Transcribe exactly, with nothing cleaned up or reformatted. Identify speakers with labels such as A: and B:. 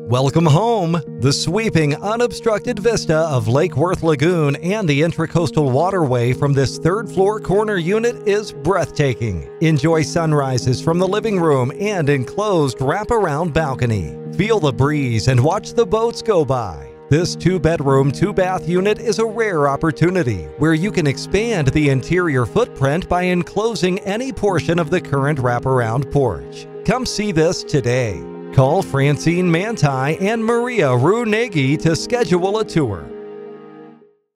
A: Welcome home! The sweeping, unobstructed vista of Lake Worth Lagoon and the Intracoastal Waterway from this third-floor corner unit is breathtaking. Enjoy sunrises from the living room and enclosed wraparound balcony. Feel the breeze and watch the boats go by. This two-bedroom, two-bath unit is a rare opportunity where you can expand the interior footprint by enclosing any portion of the current wraparound porch. Come see this today. Call Francine Mantyh and Maria Rue Nagy to schedule a tour.